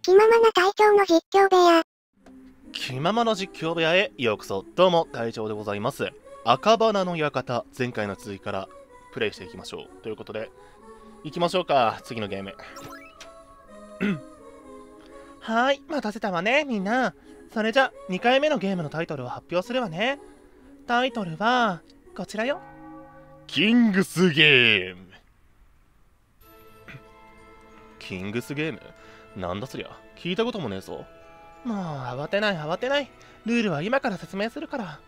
気ままな隊長の実況部屋。 気ままな実況部屋へようこそ。どうも隊長でございます。赤花の館、前回の続きからプレイしていきましょうということで、行きましょうか。次のゲームはい、待たせたわねみんな。それじゃ2回目のゲームのタイトルを発表するわね。タイトルはこちらよ。キングスゲーム。キングスゲームなんだそりゃ、聞いたこともねえぞ。もう慌てない慌てない。ルールは今から説明するから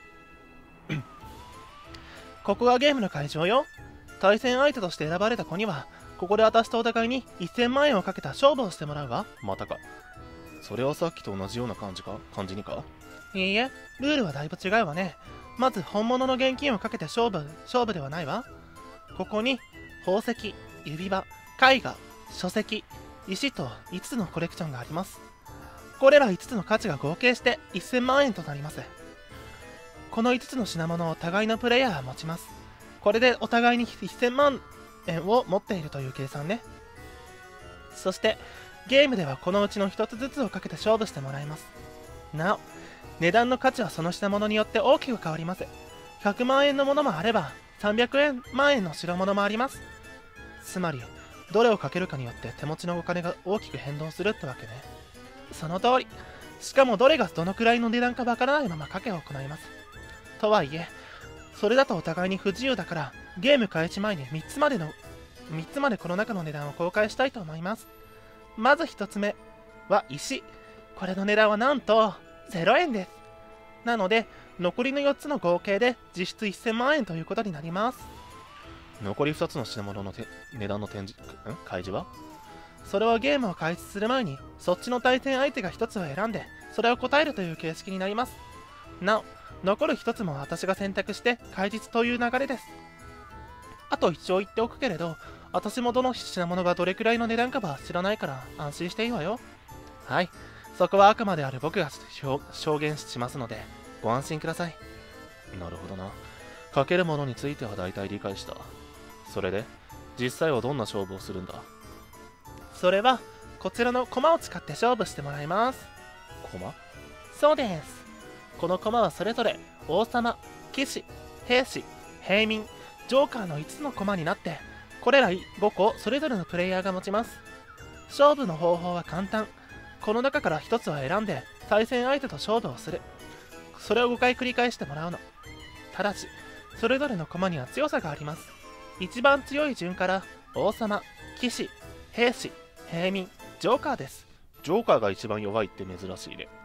ここがゲームの会場よ。対戦相手として選ばれた子にはここで私とお互いに1000万円をかけた勝負をしてもらうわ。またか。それはさっきと同じような感じにか。いいえ、ルールはだいぶ違うわね。まず本物の現金をかけて勝負ではないわ。ここに宝石、指輪、絵画、書籍、石と5つのコレクションがあります。これら5つの価値が合計して1000万円となります。この5つの品物を互いのプレイヤーは持ちます。これでお互いに1000万円を持っているという計算ね。そしてゲームではこのうちの1つずつをかけて勝負してもらいます。なお、値段の価値はその品物によって大きく変わります。100万円のものもあれば300万円の代物もあります。つまりどれをかけるかによって手持ちのお金が大きく変動するってわけね。その通り。しかもどれがどのくらいの値段かわからないまま賭けを行います。とはいえ、それだとお互いに不自由だから、ゲーム開始前に3つまでこの中の値段を公開したいと思います。まず1つ目は石。これの値段はなんと0円です。なので、残りの4つの合計で実質1000万円ということになります。残り2つの品物の値段の開示はそれはゲームを開始する前にそっちの対戦相手が1つを選んでそれを答えるという形式になります。なお、残る1つも私が選択して開示という流れです。あと一応言っておくけれど、私もどの品物がどれくらいの値段かは知らないから安心していいわよ。はい、そこはあくまである僕が証言しますのでご安心ください。なるほどな。かけるものについては大体理解した。それで実際はどんな勝負をするんだ？それはこちらの駒を使って勝負してもらいます。駒？そうです。この駒はそれぞれ王様、騎士、兵士、平民、ジョーカーの5つの駒になって、これら5個それぞれのプレイヤーが持ちます。勝負の方法は簡単。この中から1つを選んで対戦相手と勝負をする。それを5回繰り返してもらうの。ただしそれぞれの駒には強さがあります。一番強い順から王様、騎士、兵士、平民、ジョーカーです。ジョーカーが一番弱いって珍しいね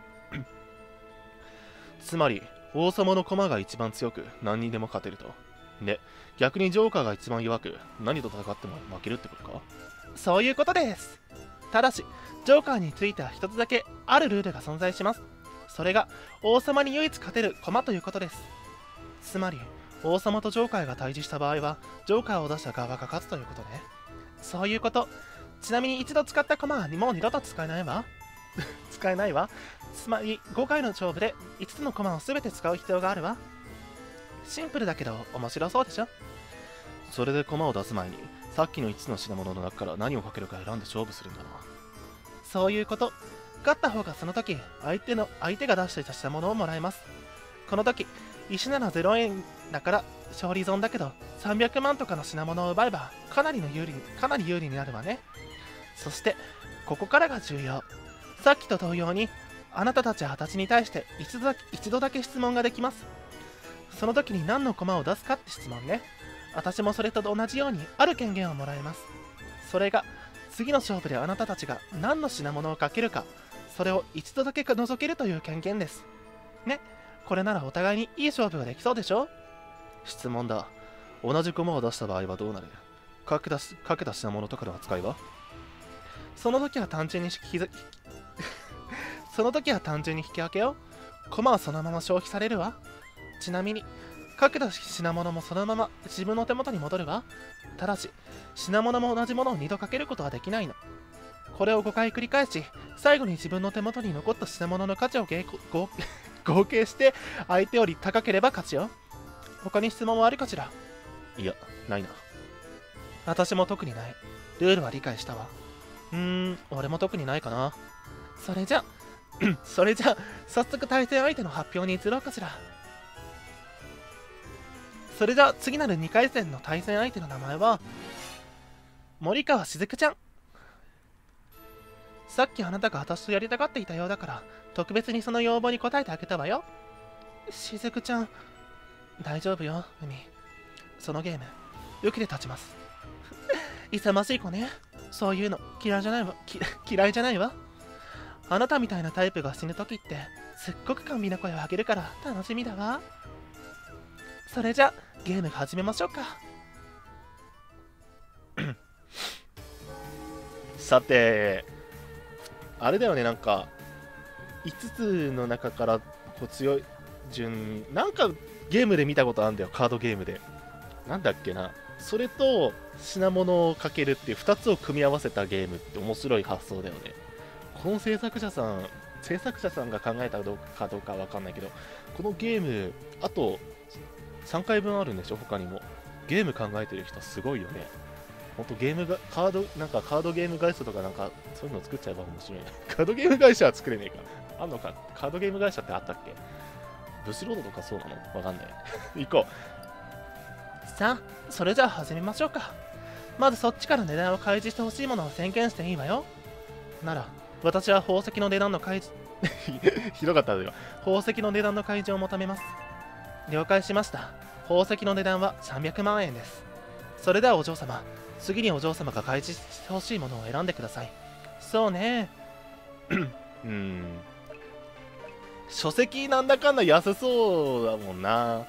つまり王様の駒が一番強く何にでも勝てると。で、逆にジョーカーが一番弱く何と戦っても負けるってことか？そういうことです。ただしジョーカーについては一つだけあるルールが存在します。それが王様に唯一勝てる駒ということです。つまり王様とジョーカーが対峙した場合はジョーカーを出した側が勝つということね。そういうこと。ちなみに一度使った駒はもう二度と使えないわ使えないわ。つまり5回の勝負で5つの駒を全て使う必要があるわ。シンプルだけど面白そうでしょ。それで駒を出す前にさっきの5つの品物の中から何をかけるか選んで勝負するんだな。そういうこと。勝った方がその時相手が出していた品物をもらえます。この時石なら0円だから勝利損だけど300万とかの品物を奪えばかなり有利になるわね。そしてここからが重要。さっきと同様にあなたたちは私に対して一度だけ質問ができます。その時に何の駒を出すかって質問ね。私もそれと同じようにある権限をもらえます。それが次の勝負であなたたちが何の品物をかけるか、それを一度だけ除けるという権限ですね。これならお互いにいい勝負ができそうでしょ。質問だ。同じ駒を出した場合はどうなる？かけた品物とかの扱いは？その時は単純に引き分けよ。駒はそのまま消費されるわ。ちなみにかけた品物もそのまま自分の手元に戻るわ。ただし品物も同じものを2度かけることはできないの。これを5回繰り返し、最後に自分の手元に残った品物の価値を合計して相手より高ければ勝ちよ。他に質問はあるかしら？いや、ないな。私も特にない。ルールは理解したわ。 俺も特にないかな。それじゃそれじゃ早速対戦相手の発表に移ろうかしら。それじゃ次なる2回戦の対戦相手の名前は森川しずくちゃん。さっきあなたが私とやりたがっていたようだから特別にその要望に応えてあげたわよ。しずくちゃん、大丈夫よ海。そのゲーム受けて立ちます。勇ましい子ね。そういうの嫌いじゃないわ。嫌いじゃないわ。あなたみたいなタイプが死ぬ時ってすっごく甘美な声を上げるから楽しみだわ。それじゃゲーム始めましょうか。さてあれだよね、なんか5つの中からこう強い順、なんかゲームで見たことあるんだよ、カードゲームで。なんだっけな、それと品物をかけるっていう2つを組み合わせたゲームって面白い発想だよね。この制作者さんが考えたかどうかわかんないけど、このゲームあと3回分あるんでしょ。他にもゲーム考えてる人すごいよね。ほんとゲームがカードゲーム会社とかなんかそういうの作っちゃえば面白いね。カードゲーム会社は作れねえか。あんのか、カードゲーム会社ってあったっけ。ブシロードとかそうなのわかんない。行こう。さあ、それじゃあ始めましょうか。まずそっちから値段を開示してほしいものを宣言していいわよ。なら、私は宝石の値段の開示ひどかったよ。宝石の値段の開示を求めます。了解しました。宝石の値段は300万円です。それではお嬢様、次にお嬢様が開示してほしいものを選んでください。そうね。書籍なんだかんだ安そうだもんな。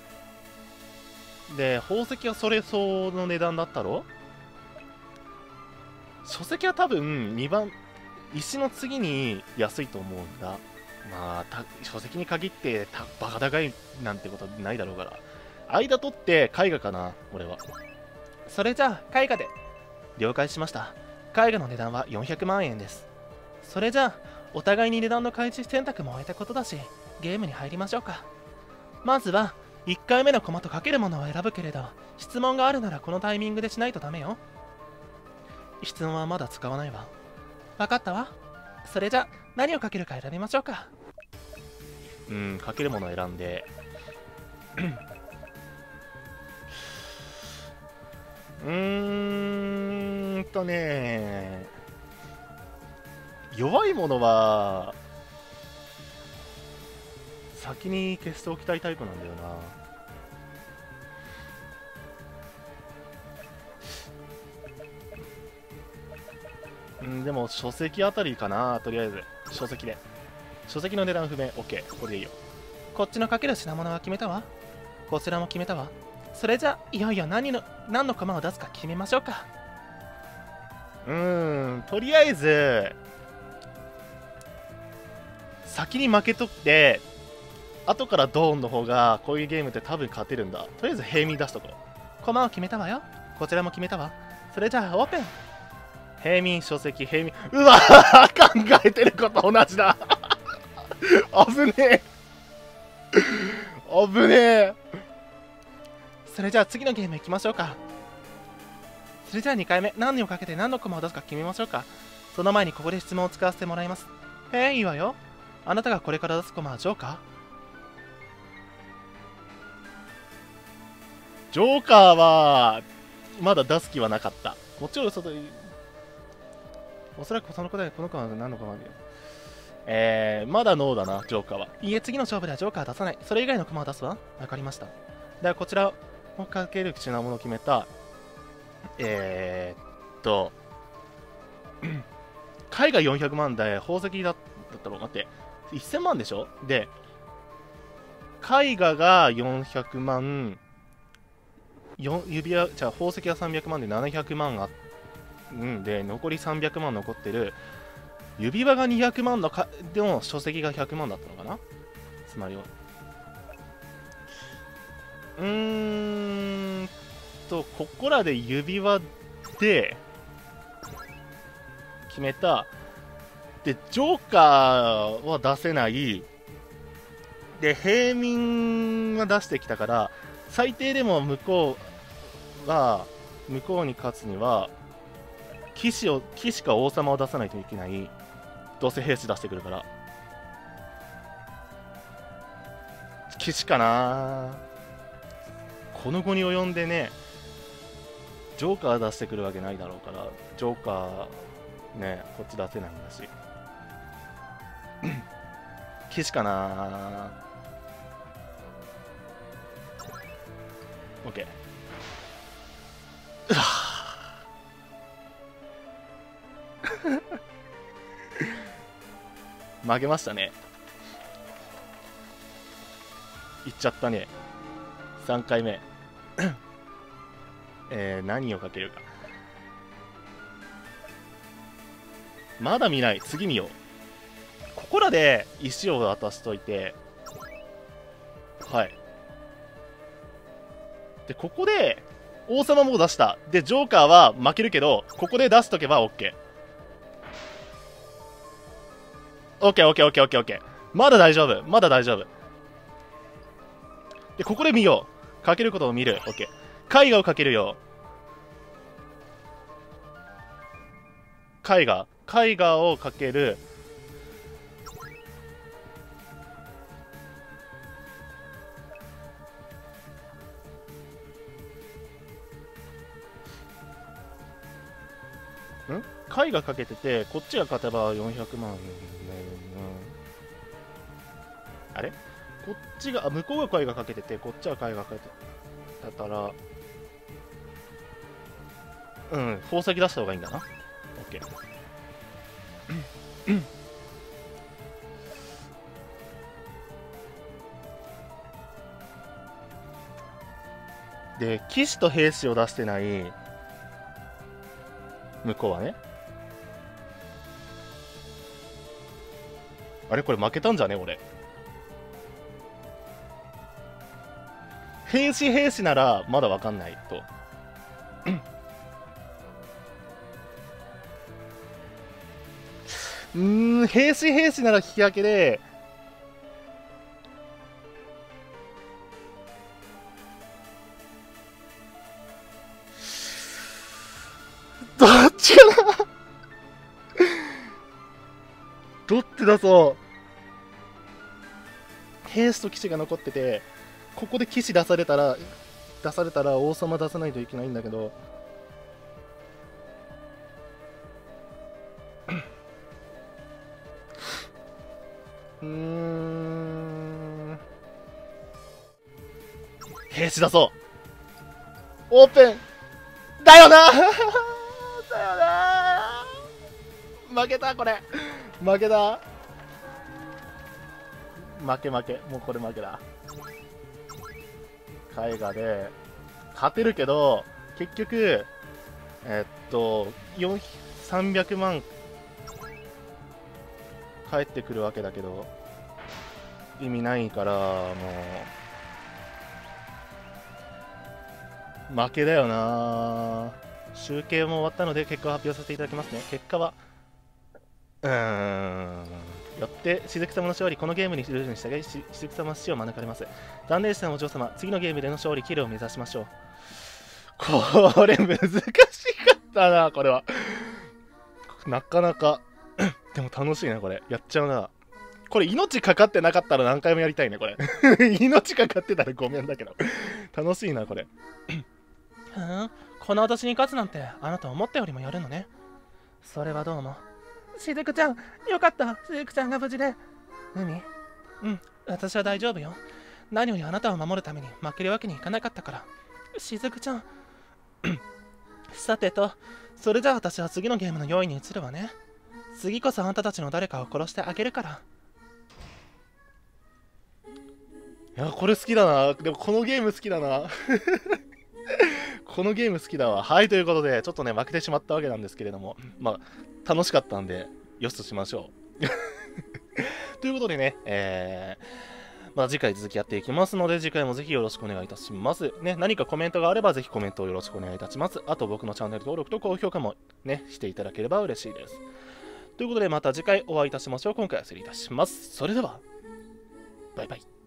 で、宝石はそれ相の値段だったろ。書籍は多分2番、石の次に安いと思うんだ。まあ、書籍に限ってバカ高いなんてことないだろうから。間取って絵画かな、俺は。それじゃあ、絵画で。了解しました。絵画の値段は400万円です。それじゃあ、お互いに値段の開示選択も終えたことだし、ゲームに入りましょうか。まずは、1回目のコマとかけるものを選ぶけれど、質問があるならこのタイミングでしないとダメよ。質問はまだ使わないわ。わかったわ。それじゃ、何をかけるか選びましょうか。かけるものを選んで。弱いものは先に消しておきたいタイプなんだよな。でも書籍あたりかな。とりあえず書籍で。書籍の値段不明。 OK、 これでいいよ。こっちのかける品物は決めたわ。こちらも決めたわ。それじゃいよいよ何のコマを出すか決めましょうか。とりあえず先に負けとって後からドーンの方がこういうゲームって多分勝てるんだ。とりあえず平民出しとこう。コマを決めたわよ。こちらも決めたわ。それじゃあオープン。平民、書籍、平民。うわ考えてること同じだ。危ねえ危ねえ。それじゃあ次のゲーム行きましょうか。それじゃあ2回目、何をかけて何のコマを出すか決めましょうか。その前にここで質問を使わせてもらいます。いいわよ。あなたがこれから出すコマはジョーカー？ジョーカーはまだ出す気はなかった。もちろんおそらくその答えこのコマは何のコマで、まだノーだな、ジョーカーは。いいえ、次の勝負ではジョーカー出さない。それ以外のコマを出すわ。わかりました。ではこちらをかける品物を決めた絵画400万で宝石だったろ。待って、1000万でしょ。で絵画が400万、指輪じゃあ宝石が300万で700万あで残り300万残ってる。指輪が200万のでも書籍が100万だったのかな。つまりはここらで指輪で決めた。でジョーカーは出せない。で平民が出してきたから最低でも向こうに勝つには騎士か王様を出さないといけない。どうせ兵士出してくるから。騎士かな。この後に及んでね、ジョーカー出してくるわけないだろうから、ジョーカーね、こっち出せないんだし。騎士かな。オッケー。負けましたね。いっちゃったね。3回目。何をかけるか。まだ見ない。次見よう。ここらで石を渡しといて、はい。で、ここで王様も出した。で、ジョーカーは負けるけど、ここで出しとけば OK。OK。まだ大丈夫。まだ大丈夫。で、ここで見よう。かけることを見る。OK。絵画をかけるよ。絵画をかける。絵画かけてて、こっちが勝てば400万。あれこっちが、向こうが絵画かけてて、こっちは絵画かけてたから、宝石出した方がいいんだな。OK。で、騎士と兵士を出してない向こうはね。あれこれ負けたんじゃね俺。兵士ならまだわかんないと。兵士なら引き分けで、どっちかな。どっち出そう。兵士と騎士が残ってて、ここで騎士出されたら王様出さないといけないんだけど、兵士出そう。オープンだよな。だよな。負けたこれ。負けだ。負け。もうこれ負けだ。絵画で勝てるけど結局300万返ってくるわけだけど意味ないからもう負けだよな。集計も終わったので結果を発表させていただきますね。結果はよって雫様の勝利。このゲームにルールに従い雫様の死を免れます。残念でしたお嬢様。次のゲームでの勝利キルを目指しましょう。これ難しかったな。これはなかなかでも楽しいな。これやっちゃうな。これ命かかってなかったら何回もやりたいね。これ命かかってたらごめんだけど楽しいなこれ。この私に勝つなんてあなた思ったよりもやるのね。それはどうも。しずくちゃん、よかった。しずくちゃんが無事で。私は大丈夫よ。何よりあなたを守るために負けるわけにいかなかったから。しずくちゃん。さてと、それじゃあ私は次のゲームの用意に移るわね。次こそあなたたちの誰かを殺してあげるから。いや、これ好きだな。でもこのゲーム好きだな。このゲーム好きだわ。はい、ということで、ちょっとね、負けてしまったわけなんですけれども、まあ、楽しかったんで、よしとしましょう。ということでね、まあ、次回続きやっていきますので、次回もぜひよろしくお願いいたします。ね、何かコメントがあれば、ぜひコメントをよろしくお願いいたします。あと、僕のチャンネル登録と高評価もね、していただければ嬉しいです。ということで、また次回お会いいたしましょう。今回は失礼いたします。それでは、バイバイ。